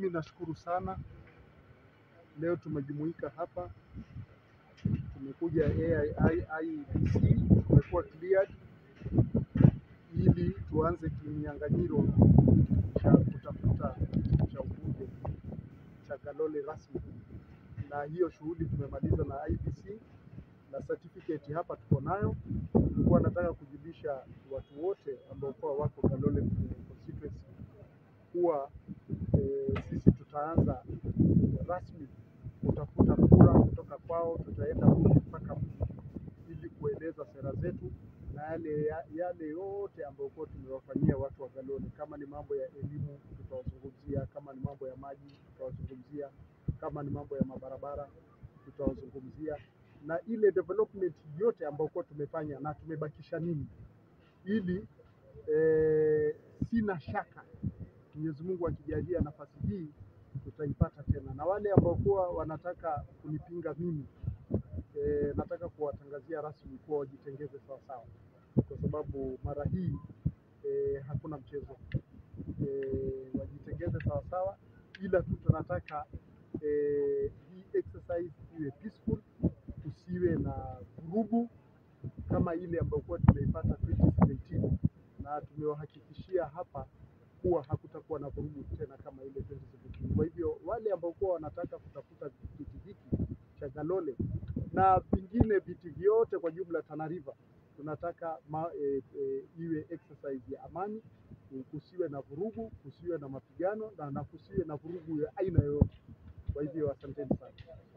Mimi nashukuru sana, leo tumejumuika hapa, tumekuja IEBC, tumekuwa cleared ili tuanze kinyang'anyiro cha kutafuta cha ubunge cha Kalole rasmi, na hiyo shughuli tumemaliza na IEBC na certificate hapa tuko nayo. Tulikuwa nataka kujulisha watu wote ambao kwa wako Kalole constituency kuwa sisi tutaanza rasmi kutafuta kura kutoka kwao. Tutaenda mpaka mji ili kueleza sera zetu na yale yote ambayo kwa tumewafanyia watu wa Kalole. Kama ni mambo ya elimu tutawazungumzia, kama ni mambo ya maji tutawazungumzia, kama ni mambo ya mabarabara tutawazungumzia, na ile development yote ambayo kwa tumefanya na tumebakisha nini, ili sina shaka Mwenyezi Mungu akijalia nafasi hii tutaipata tena. Na wale ambao kwa wanataka kunipinga mimi, nataka kuwatangazia rasmi kuwa wajitengeze sawa sawa, kwa sababu mara hii hakuna mchezo. Wajitengeze sawa sawa, ila tu tunataka hii exercise iwe peaceful, usiwe na vurugu kama ile ambayo kwa tumeipata 2017, na tumewahakikishia hapa kuwa hakutakuwa na vurugu tena kama ile 2017. Kwa hivyo wale ambao kwa wanataka kutafuta kiti hiki cha Kalole na vingine viti vyote kwa jumla Tana River, tunataka iwe exercise ya amani, kusiwe na vurugu, kusiwe na mapigano na kusiwe na vurugu ya aina yoyote. Kwa hivyo asanteni sana.